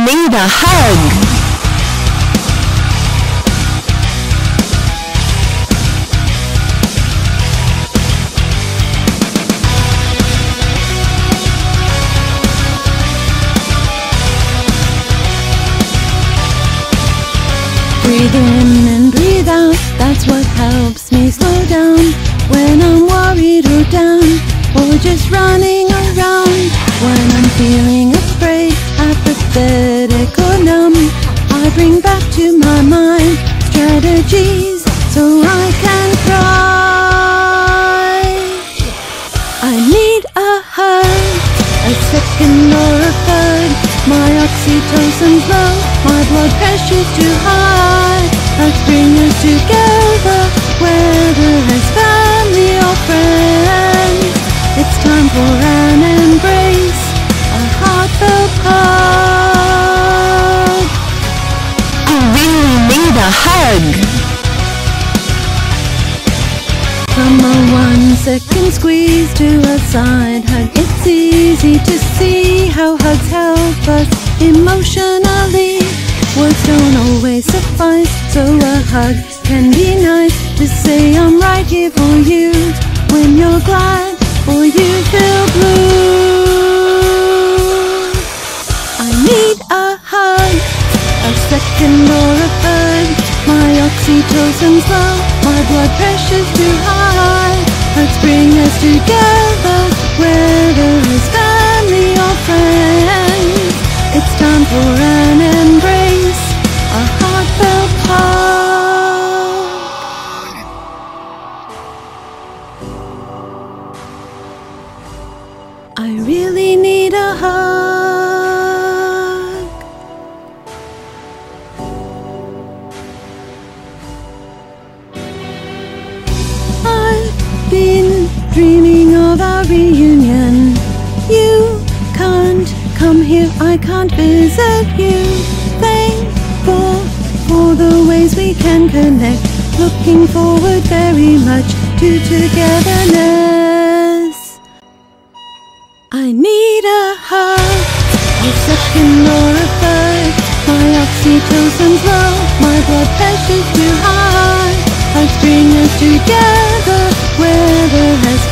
need a hug. Breathe in and breathe out, that's what helps me slow down when I'm worried or down, or just running around. When I'm feeling afraid, apathetic or numb, I bring back to my mind strategies so I can cry. I need a hug, a second or a third. My oxytocin's low, my blood pressure's too high. Let's bring us together, whether it's family or friends. It's time for an embrace, a heartfelt hug. I really need a hug. From a 1-second squeeze to a side hug, it's easy to see how hugs help us emotionally. Words don't always suffice, so a hug can be nice to say I'm right here for you when you're glad or you feel blue. I need a hug, a second or a third. My oxytocin's low, my blood pressure's too high. Let's bring us together, whether it's family or friends. It's time for an embrace, a heartfelt hug. I really need a hug. I've been dreaming of our reunion. You can't come here, I can't visit you. Thankful for the ways we can connect. Looking forward very much to togetherness. I need a hug, a second or a third. My oxytocin's low, my blood pressure's too high. Let's bring us together, whether as